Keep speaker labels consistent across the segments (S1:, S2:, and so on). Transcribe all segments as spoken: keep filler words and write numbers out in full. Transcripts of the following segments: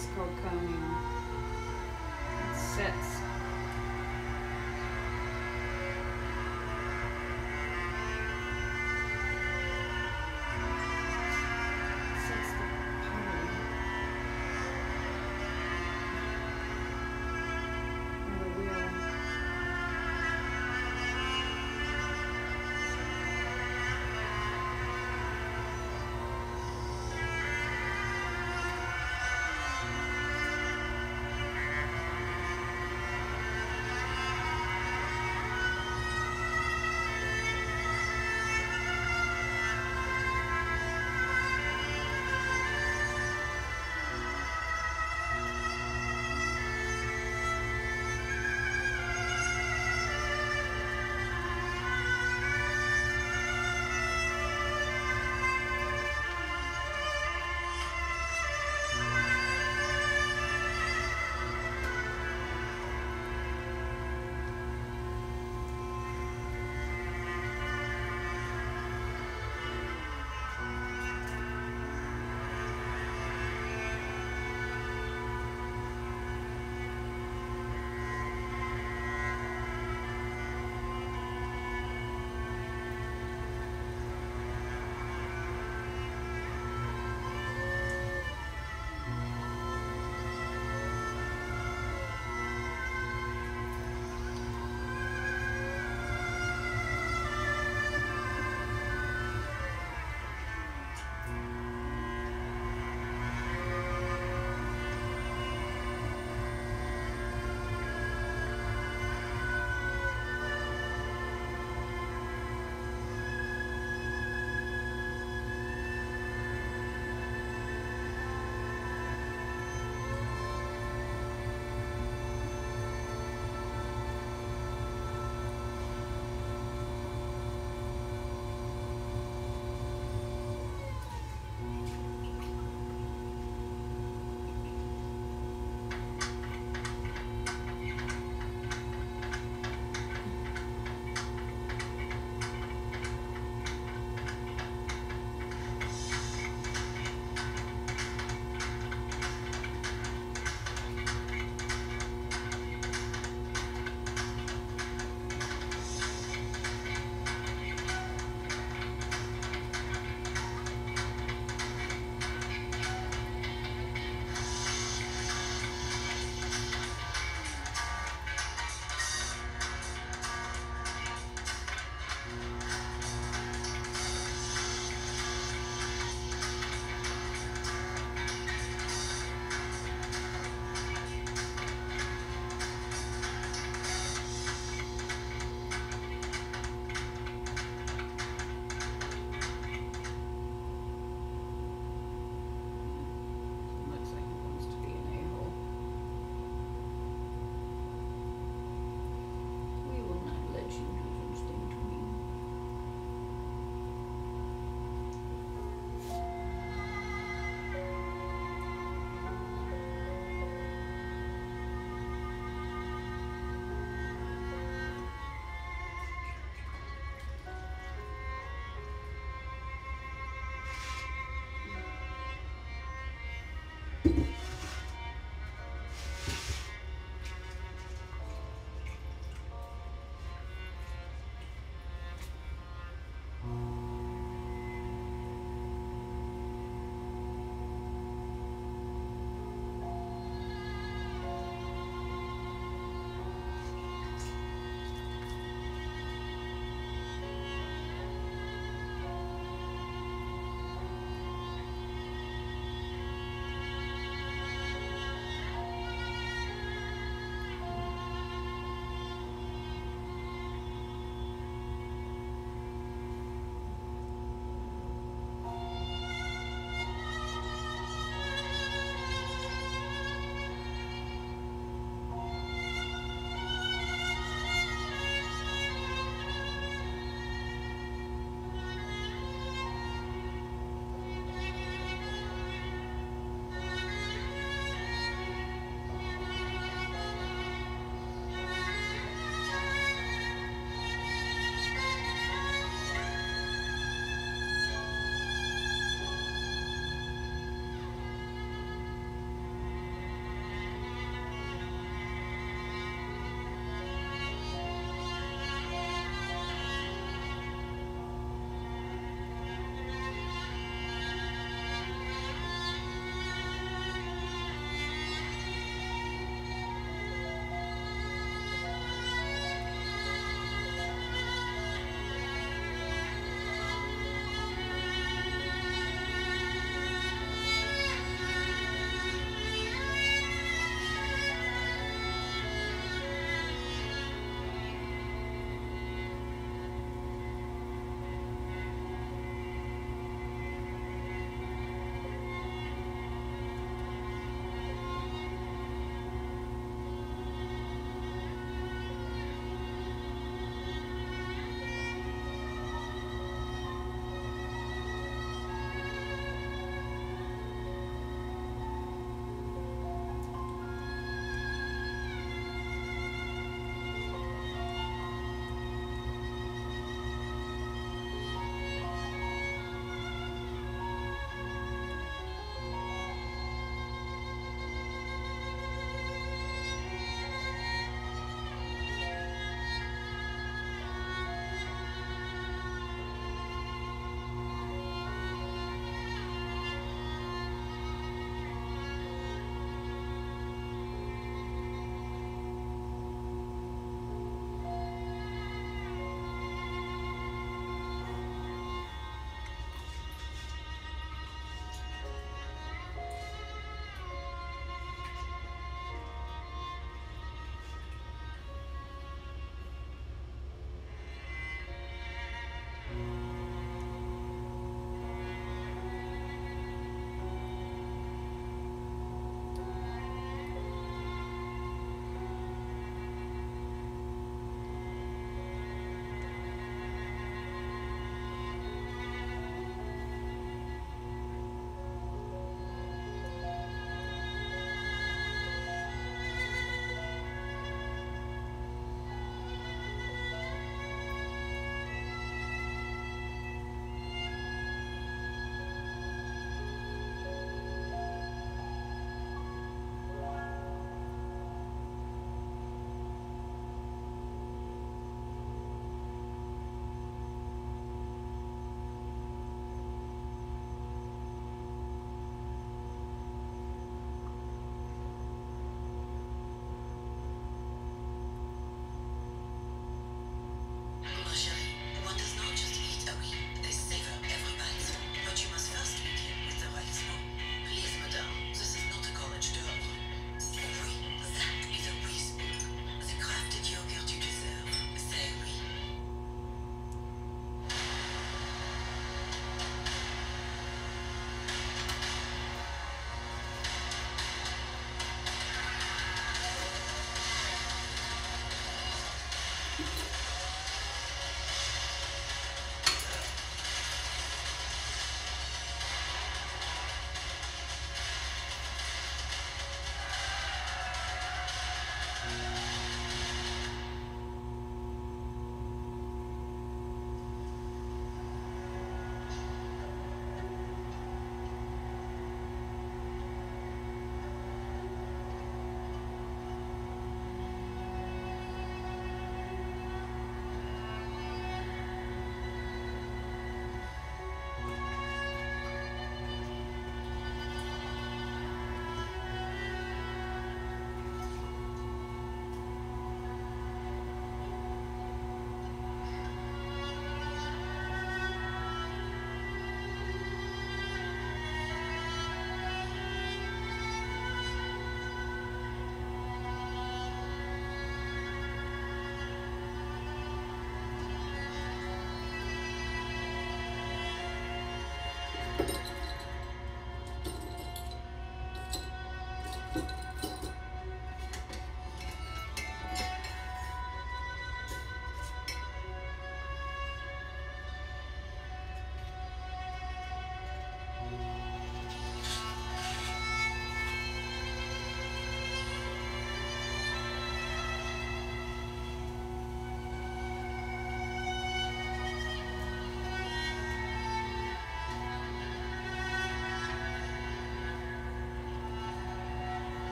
S1: is called combing. It sets. Sets the pottery. Or the wheel.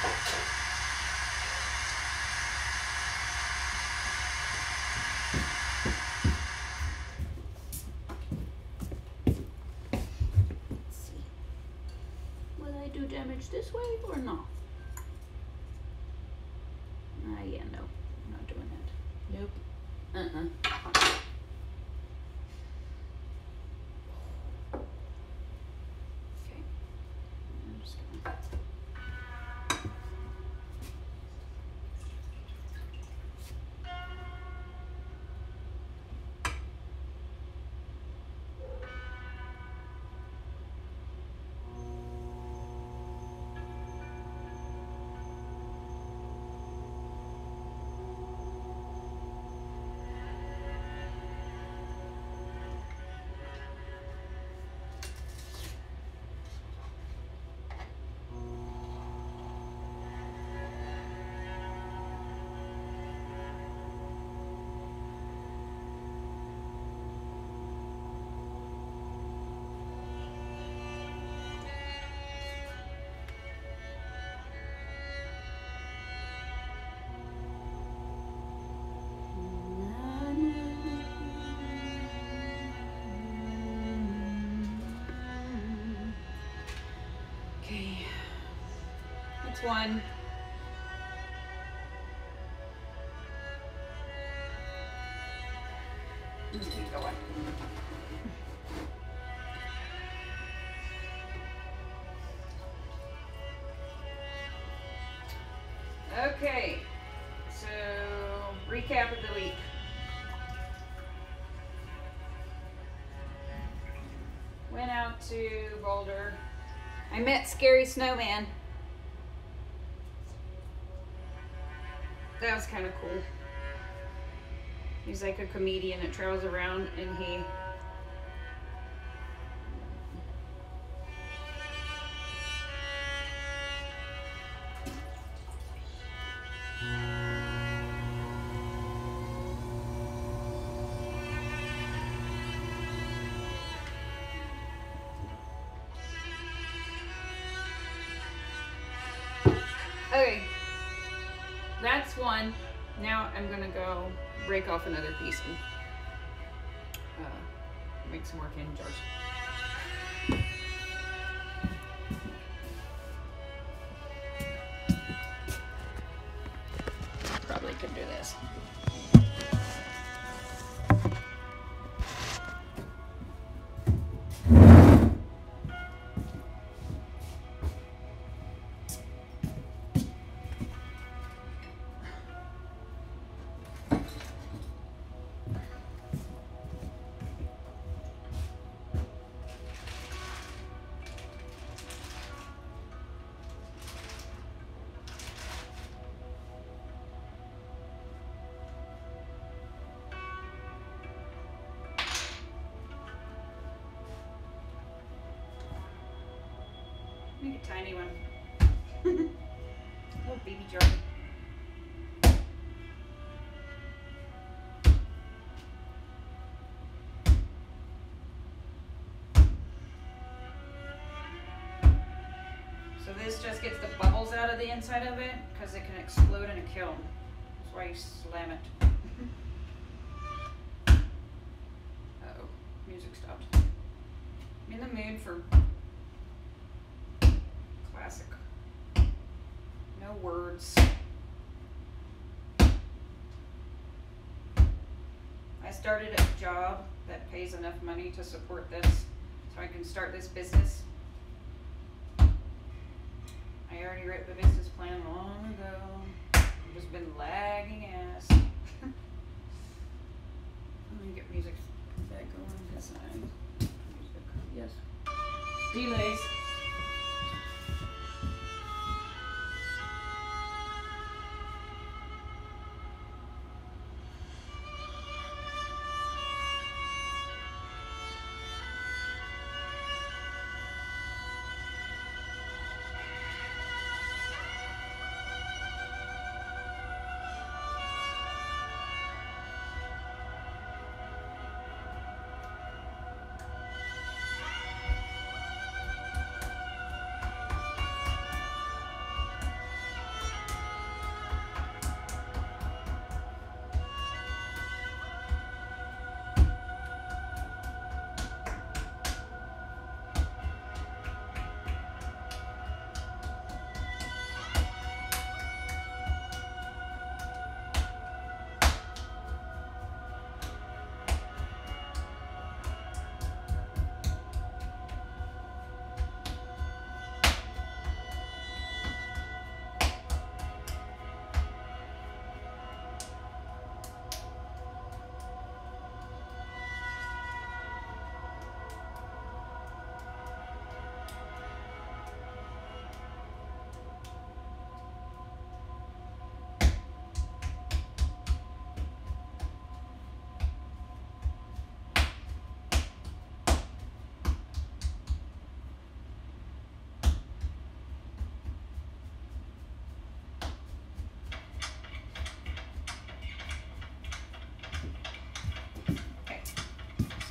S2: Do damage this way or not? Ah, uh, yeah, no, I'm not doing that. Nope. Uh-uh. Okay. I'm just gonna... Okay, that's one. Just keep going. Okay, so recap of the week. Went out to Boulder. I met Scary Snowman. That was kind of cool. He's like a comedian that travels around and he Okay, that's one. Now I'm gonna go break off another piece and uh, make some more candy jars. Probably could do this. Make a tiny one. Little baby jar. So this just gets the bubbles out of the inside of it because it can explode in a kiln. That's why you slam it. Uh-oh, music stopped. I'm in the mood for classic. No words. I started a job that pays enough money to support this so I can start this business. I already wrote the business plan long ago. I've just been lagging ass. Let me get music back going because I music. Yes. Delays.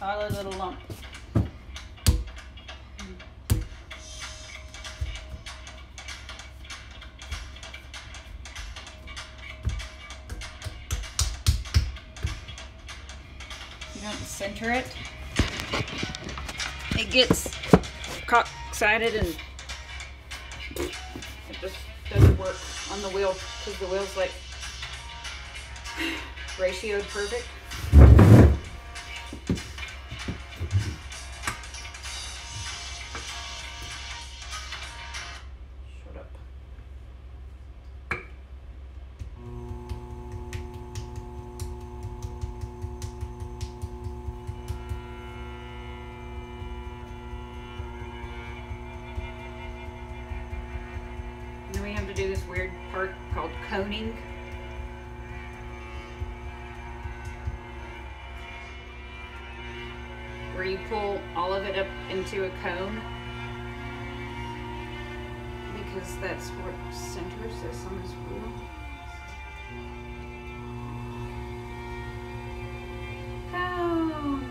S2: solid little lump. You don't center it. It gets cock-sided and it just doesn't work on the wheel because the wheel's like ratioed perfect. Shut up. And then we have to do this weird part called coning. Where you pull all of it up into a cone. Because that's what centers this on this wheel. Cone!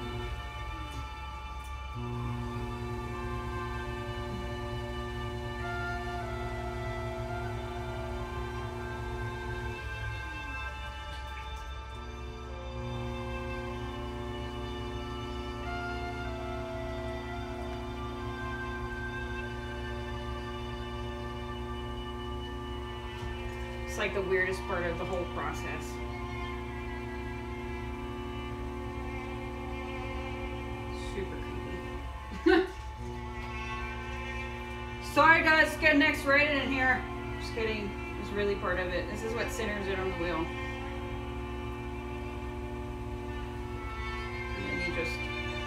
S2: It's like the weirdest part of the whole process. Super creepy. Sorry guys, getting X-rated in here. Just kidding. It's really part of it. This is what centers it on the wheel. And then you just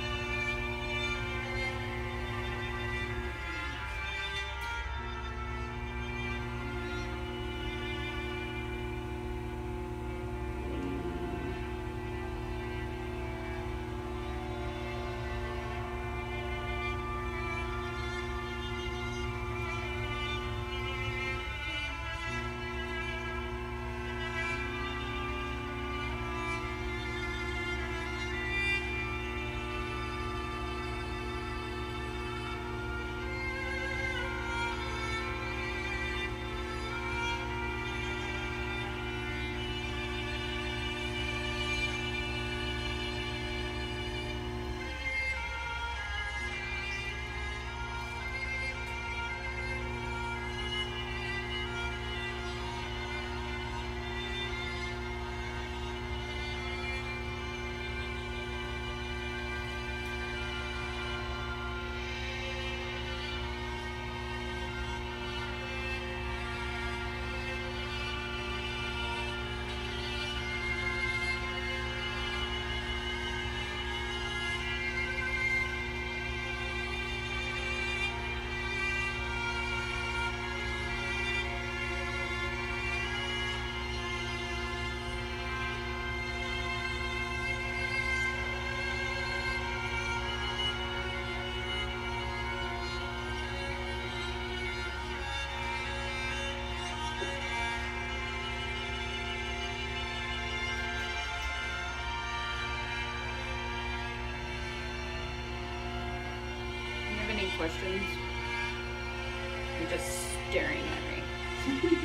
S2: any questions? You're just staring at me.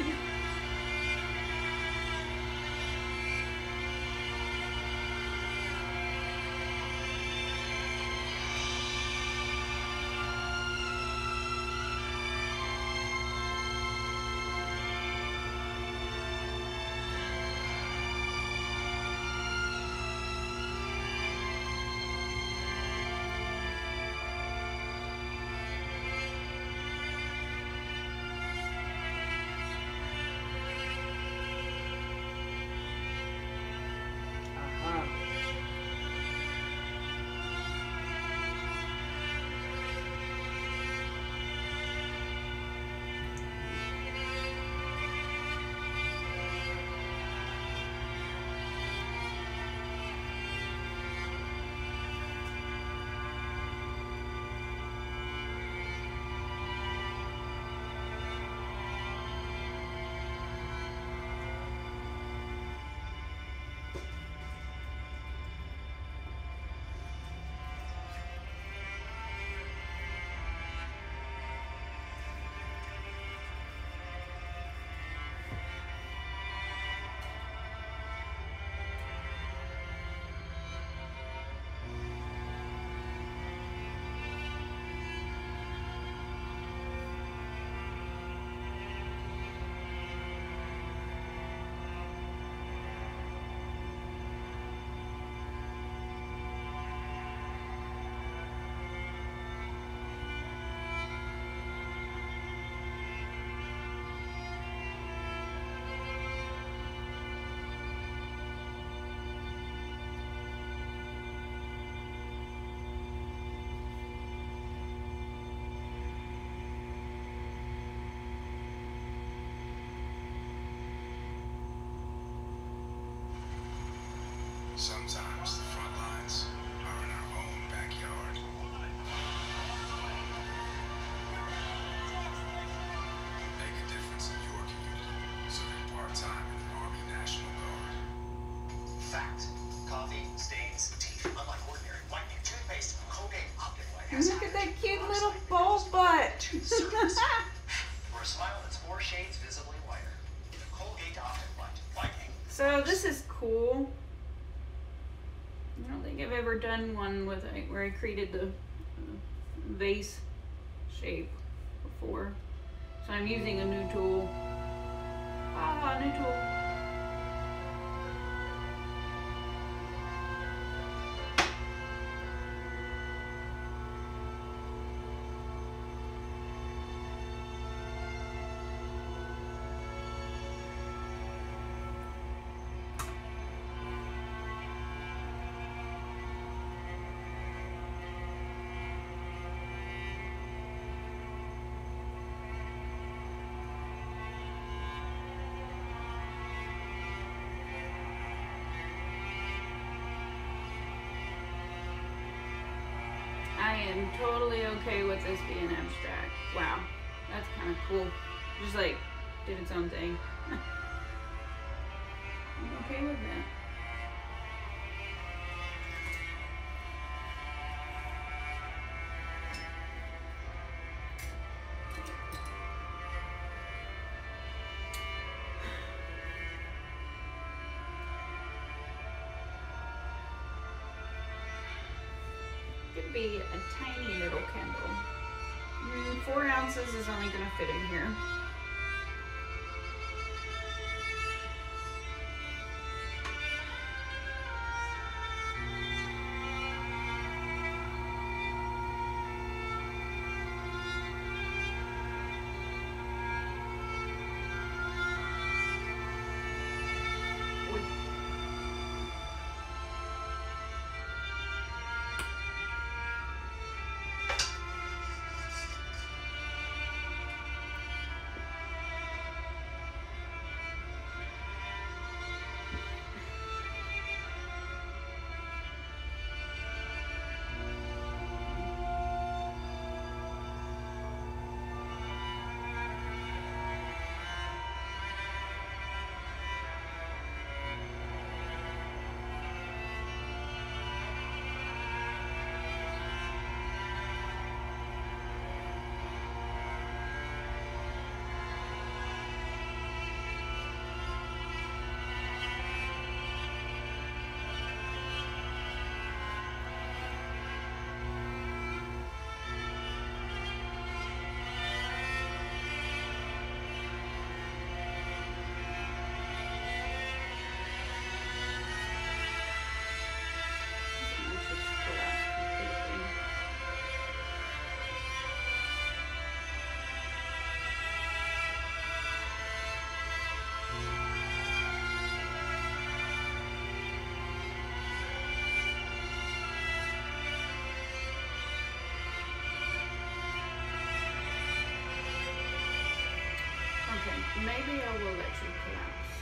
S3: Sometimes the front lines are in our own backyard. Make a difference in your community. Serving part-time in the Army National Guard.
S4: Fact. Coffee stains teeth. Unlike ordinary whitening toothpaste, Colgate Optic White has
S2: Look at that cute little bowl butt.
S4: For a smile that's four shades visibly whiter. Colgate Optic White. Whitening.
S2: So this is cool. I don't think I've ever done one with a, where I created the uh, vase shape before. So I'm using a new tool. Ah, new tool. I am totally okay with this being abstract. Wow, that's kind of cool. Just like did its own thing. I'm okay with that. Could be a tiny little candle. Mm, four ounces is only going to fit in here. Okay, maybe I will let you collapse.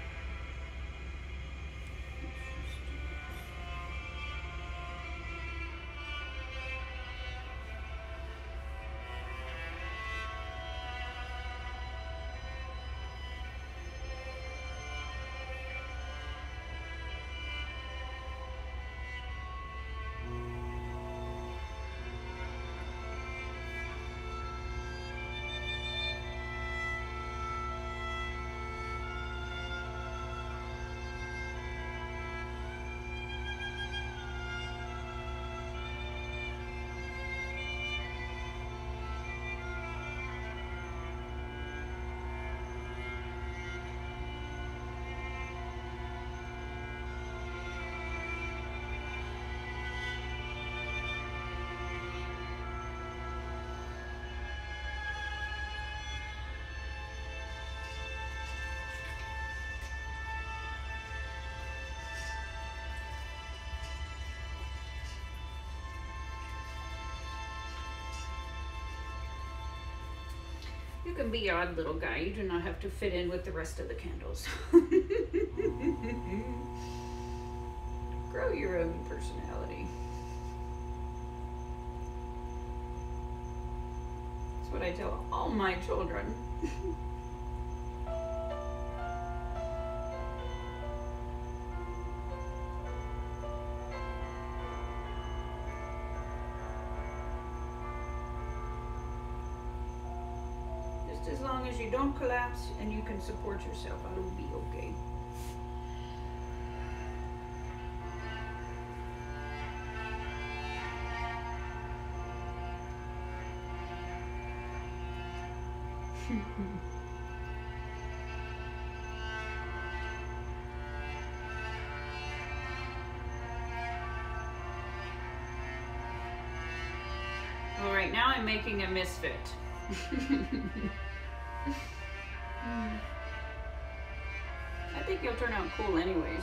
S2: You can be odd little guy. You do not have to fit in with the rest of the candles. Grow your own personality. That's what I tell all my children. Just as long as you don't collapse and you can support yourself, I will be okay. Well, right now I'm making a misfit. I think you'll turn out cool anyways.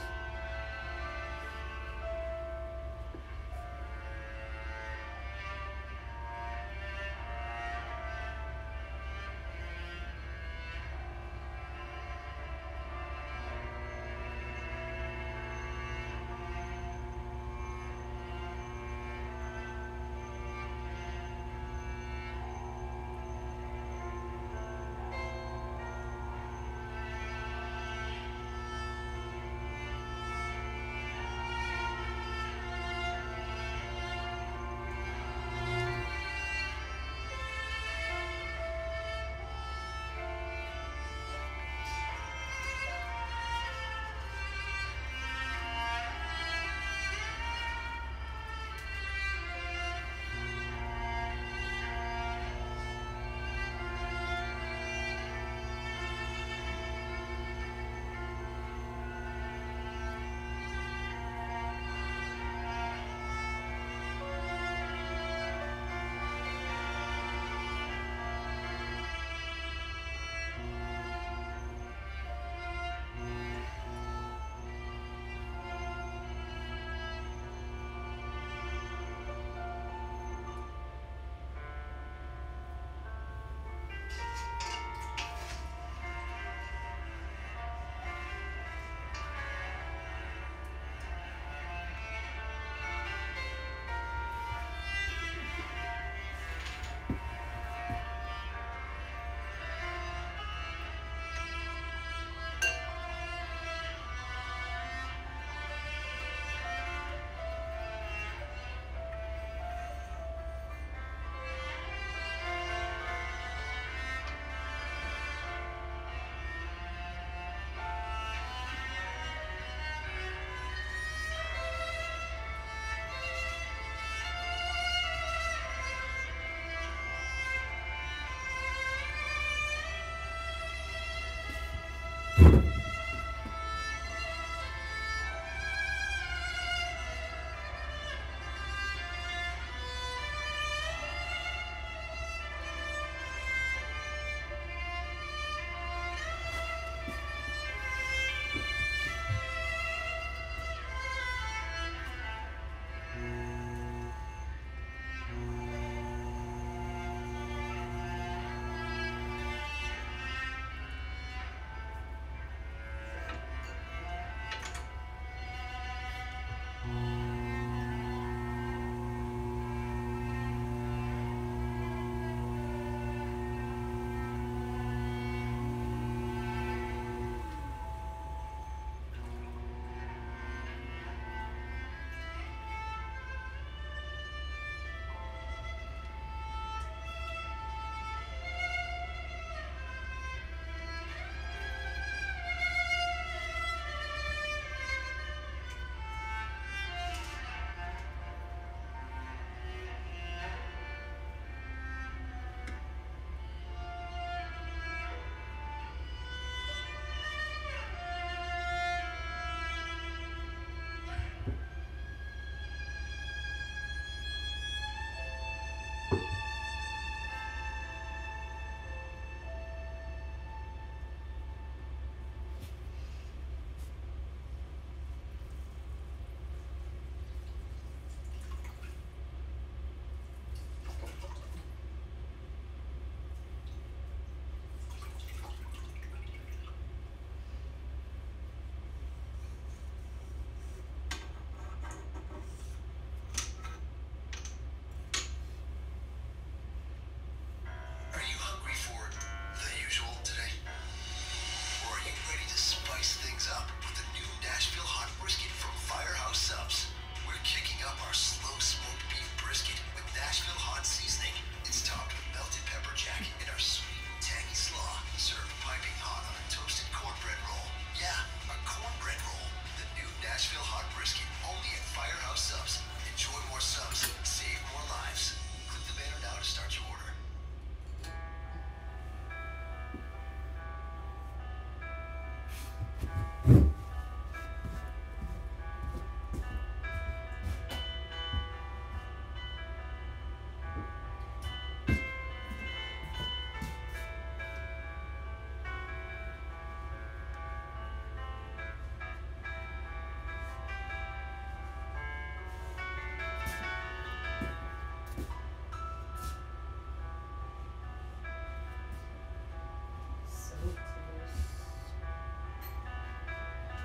S1: So close.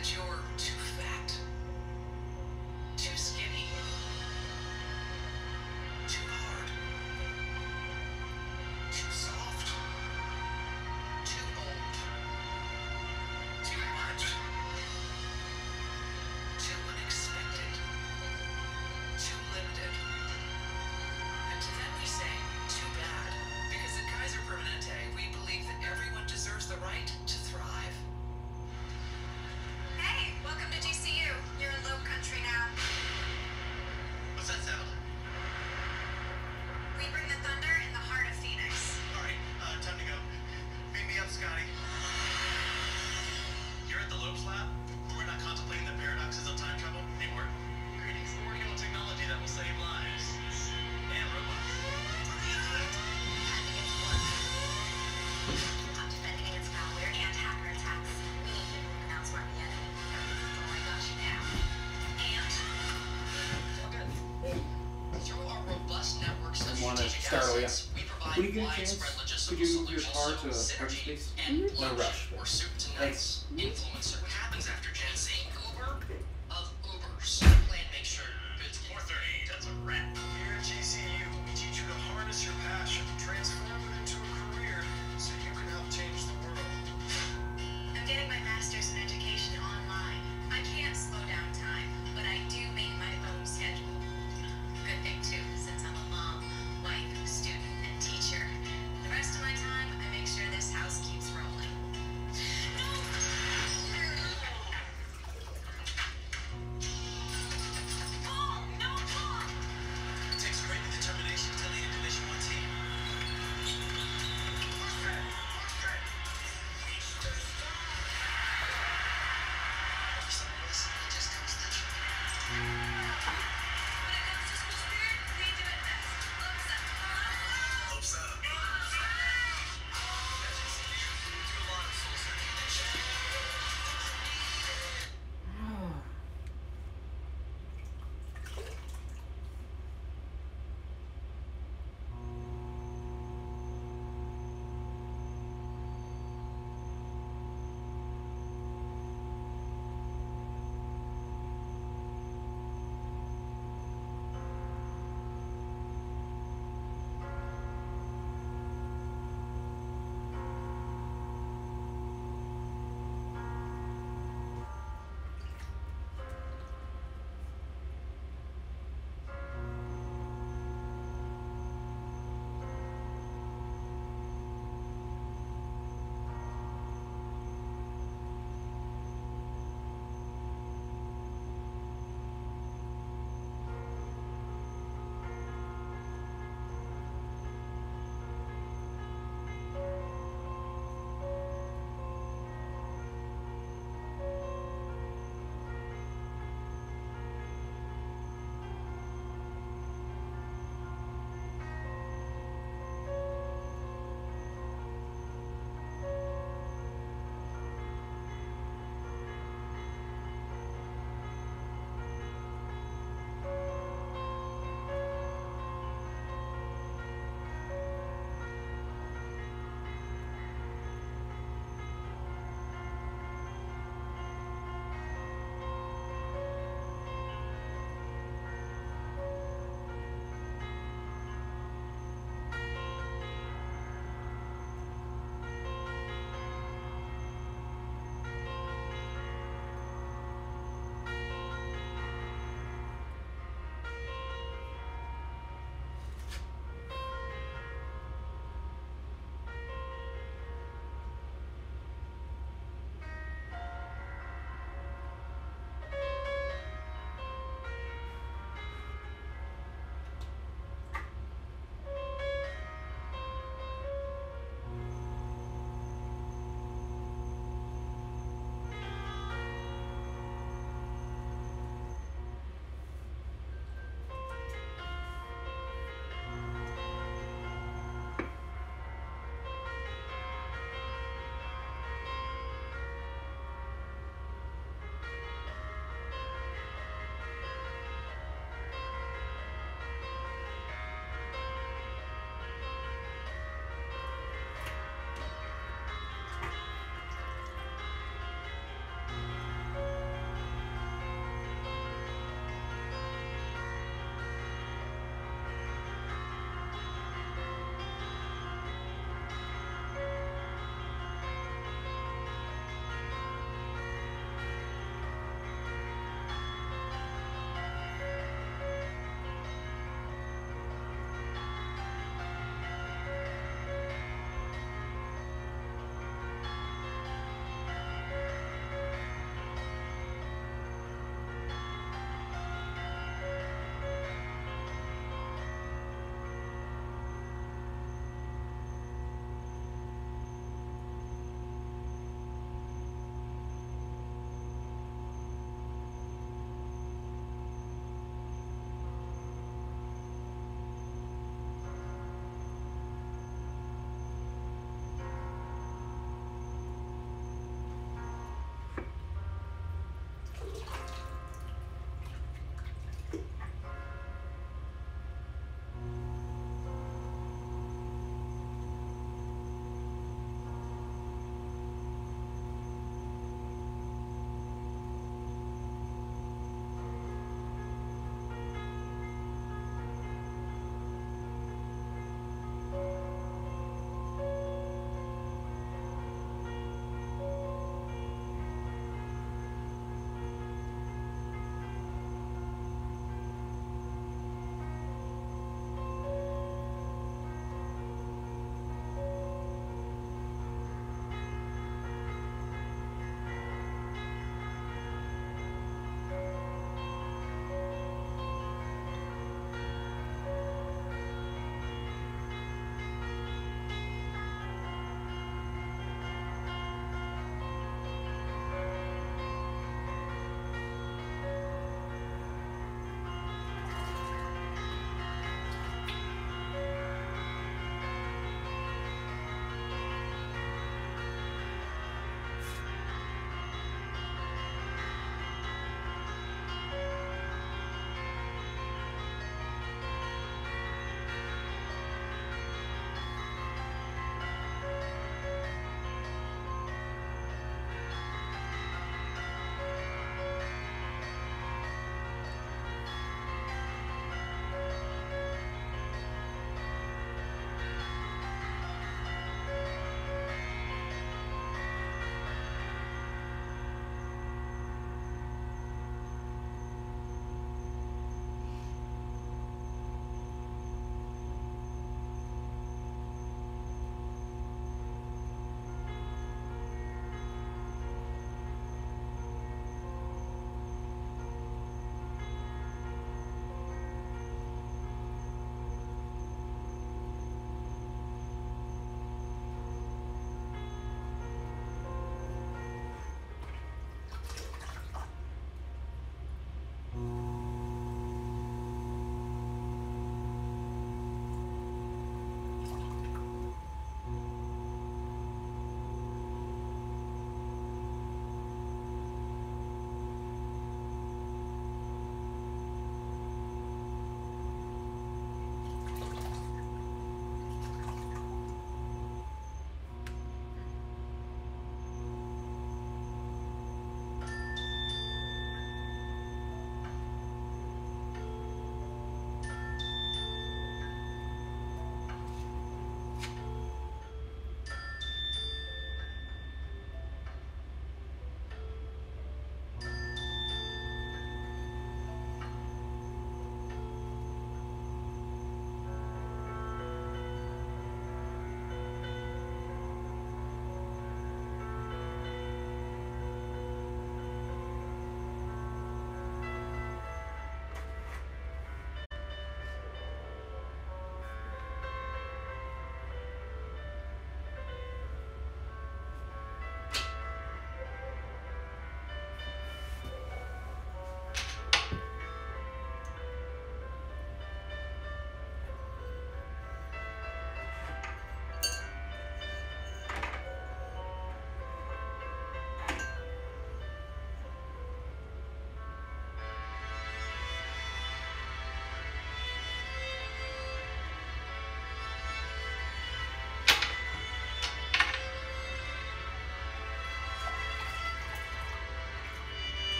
S4: that you're too fat, too skinny, too hard, too soft, too old, too much, too unexpected, too limited. And to them we say, too bad, because at Kaiser Permanente, we believe that everyone deserves the right to thrive.
S5: Hey, welcome to G C U. You're in low country now.
S4: What's that sound?
S5: We bring the thunder in the heart of Phoenix.
S4: All right, uh, time to go. Beat me up, Scotty. You're at the Lopes Lab, where we're not contemplating the paradoxes of time travel anymore. Greetings. We're working on technology that will save lives. And robots.
S5: Defending its work. I'm defending against malware and hacker attacks. We need people who can outsmart the enemy. Oh, I got you now. And
S4: Through our robust networks of
S6: I wanna
S4: strategic
S6: start with-
S4: assets, we provide
S6: When you get a chance,
S4: widespread logistical
S6: could you move your
S4: solutions.
S6: car
S4: So
S6: to
S4: synergy
S6: hyperspace?
S4: and
S6: No
S4: bloodshed
S6: rush,
S4: or
S6: but-
S4: soup to nuts. Influencer. What happens after Gen Z? Uber of Ubers. Plan make sure goods four thirty. That's a wrap.
S3: Here at G C U, we teach you to harness your passion, transform it into a career, so you can help change the world.
S5: I'm getting my master's in education online. I can't slow down time, but I do make my own schedule. Good thing too, since I'm a mom, wife, student, and teacher. The rest of my time, I make sure this house keeps rolling. No!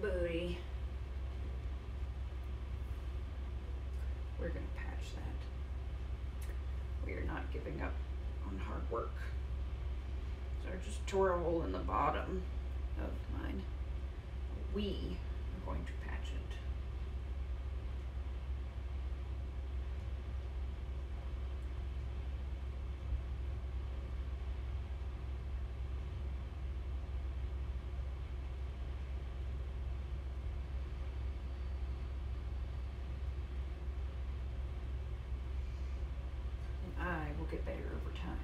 S2: buddy. We're gonna patch that. We are not giving up on hard work. So I just tore a hole in the bottom of mine. We are going to patch it. And I will get better over time.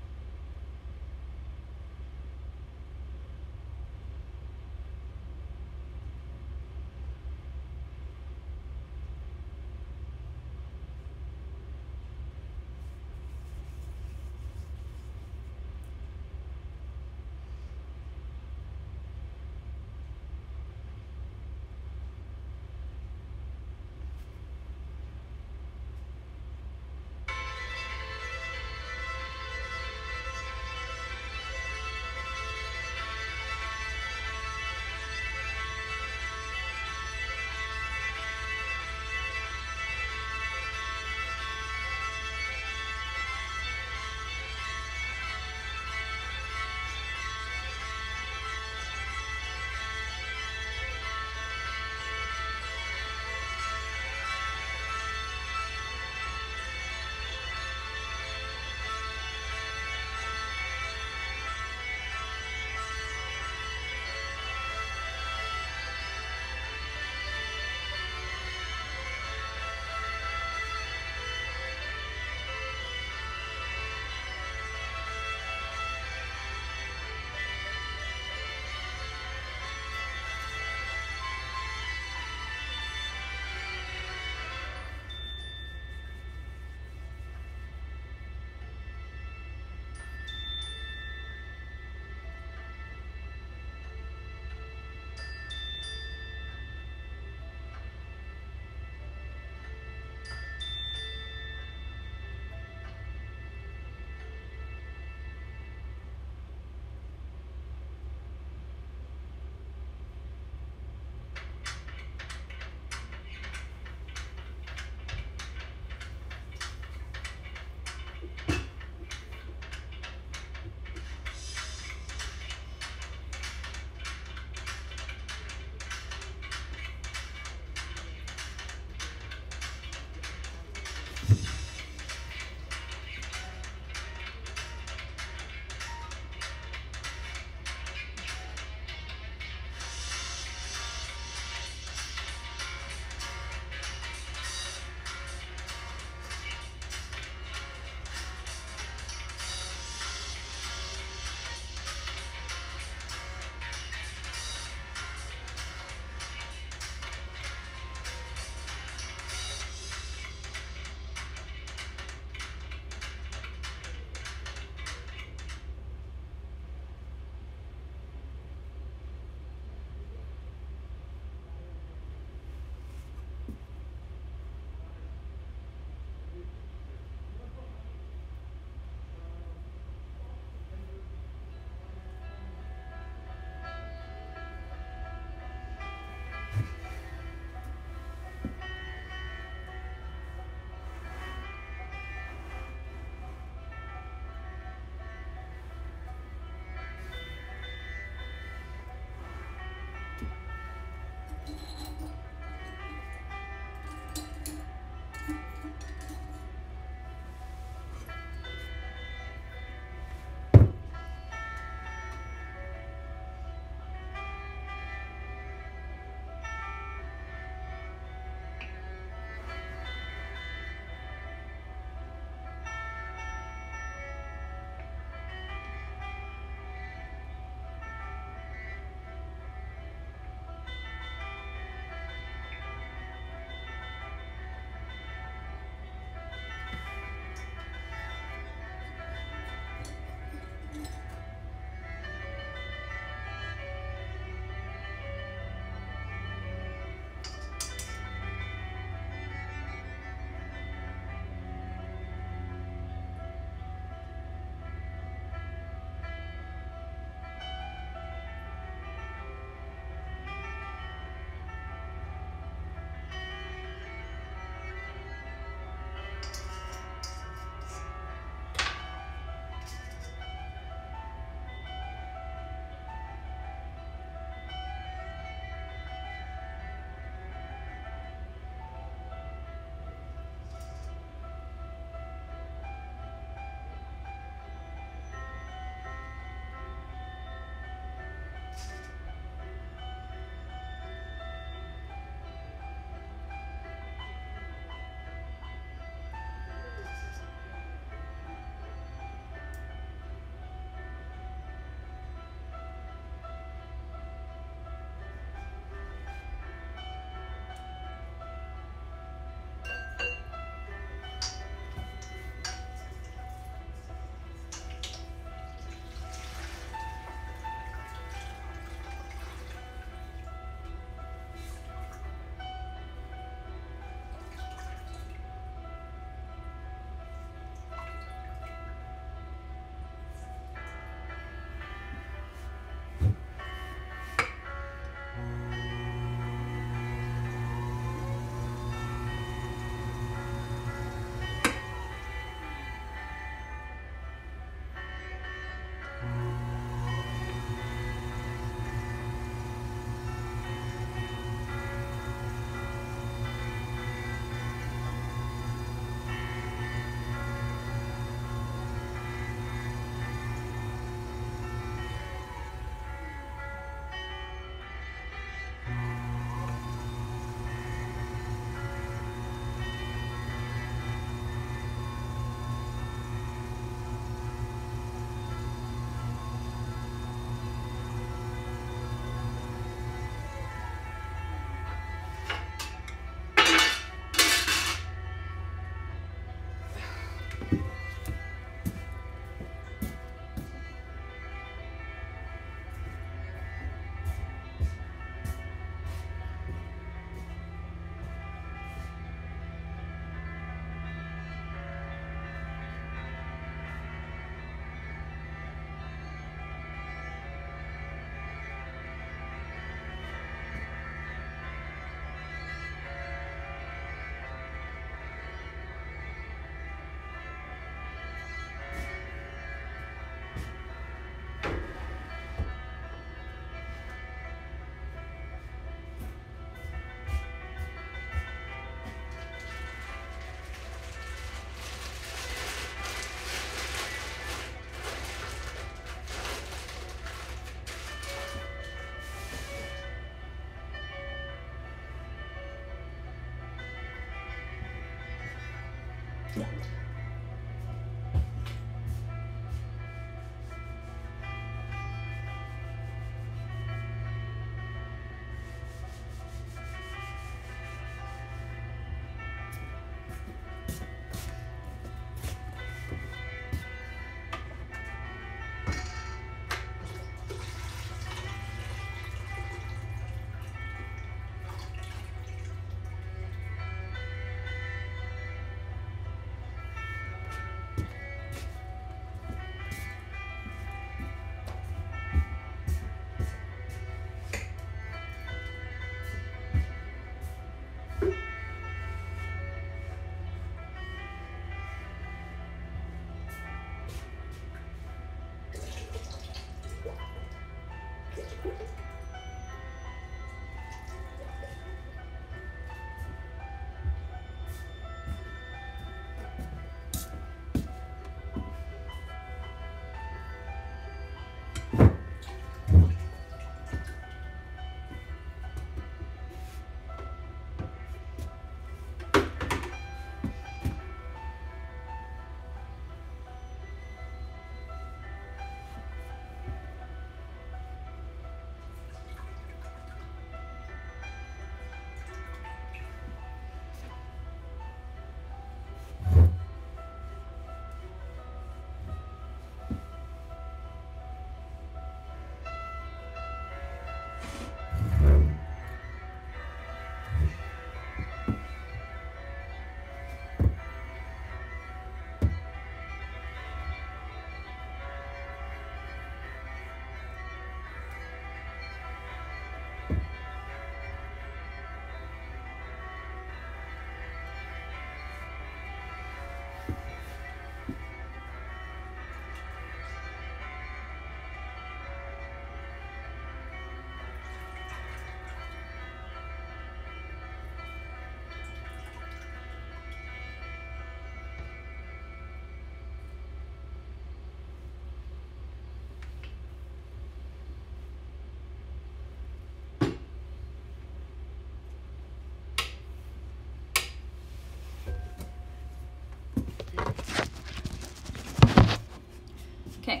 S2: Okay,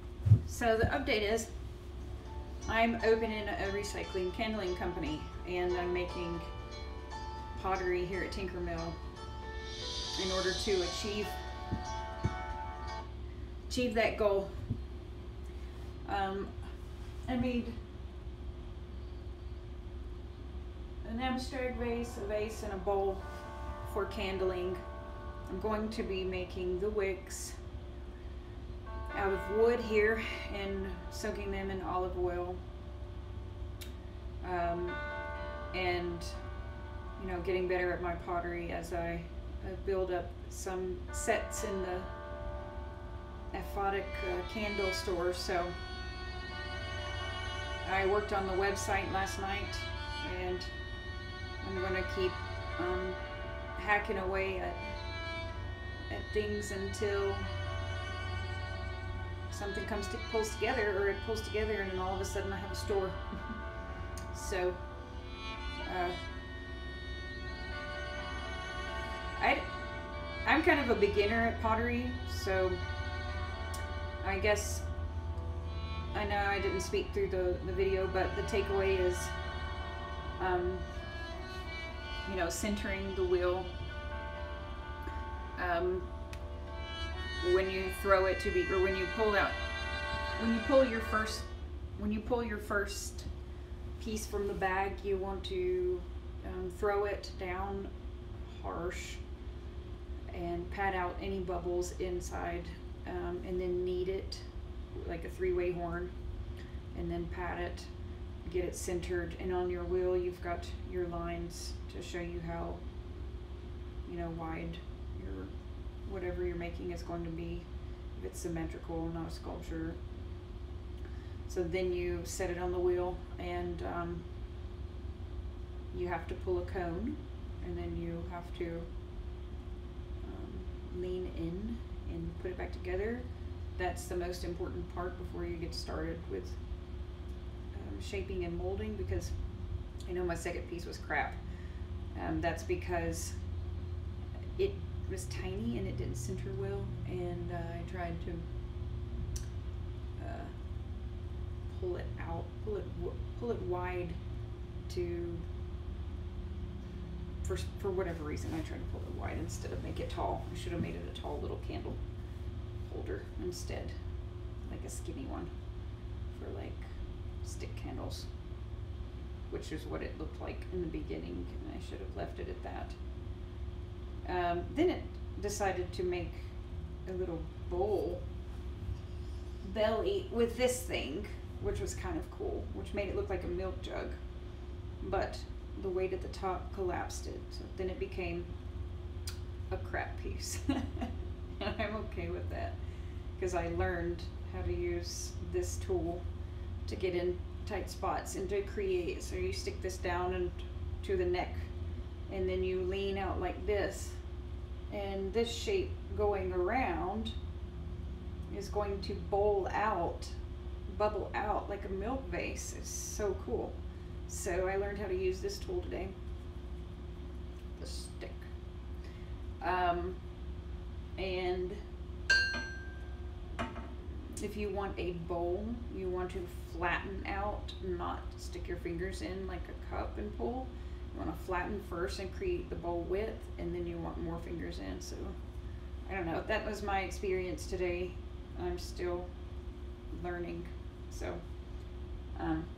S2: so the update is I'm opening a recycling candling company, and I'm making pottery here at Tinkermill in order to achieve achieve that goal. Um, I made an abstract vase, a vase, and a bowl for candling. I'm going to be making the wicks out of wood here and soaking them in olive oil, um, and you know, getting better at my pottery as I uh, build up some sets in the Aphotic uh, candle store. So I worked on the website last night, and I'm going to keep um, hacking away at, at things until something comes to pulls together, or it pulls together, and then all of a sudden I have a store. So uh, I, I'm kind of a beginner at pottery, so I guess I know I didn't speak through the, the video, but the takeaway is um, you know, centering the wheel. Um, when you throw it to be, or when you pull out, when you pull your first, when you pull your first piece from the bag, you want to um, throw it down harsh and pat out any bubbles inside, um, and then knead it like a three-way horn, and then pat it, get it centered, and on your wheel you've got your lines to show you how, you know, wide your whatever you're making is going to be, if it's symmetrical, not a sculpture. So then you set it on the wheel, and um, you have to pull a cone, and then you have to um, lean in and put it back together. That's the most important part before you get started with um, shaping and molding, because I know my second piece was crap. Um, that's because it was tiny and it didn't center well, and uh, I tried to uh, pull it out, pull it pull it wide to for for whatever reason I tried to pull it wide instead of make it tall. I should have made it a tall little candle holder instead, like a skinny one for like stick candles, which is what it looked like in the beginning, and I should have left it at that. Um, then it decided to make a little bowl belly with this thing, which was kind of cool, which made it look like a milk jug, but the weight at the top collapsed it, so then it became a crap piece. And I'm okay with that, because I learned how to use this tool to get in tight spots and to create. So you stick this down and to the neck, and then you lean out like this, and this shape going around is going to bowl out, bubble out like a milk vase. It's so cool. So I learned how to use this tool today, the stick. Um, and if you want a bowl, you want to flatten out, not stick your fingers in like a cup and pull. You want to flatten first and create the bowl width, and then you want more fingers in. So I don't know, that was my experience today. I'm still learning. So um,